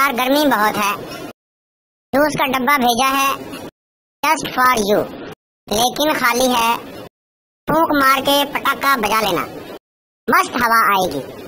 बाहर गर्मी बहुत है। जूस का डब्बा भेजा है जस्ट फॉर यू, लेकिन खाली है। फूंक मार के पटाखा बजा लेना, मस्त हवा आएगी।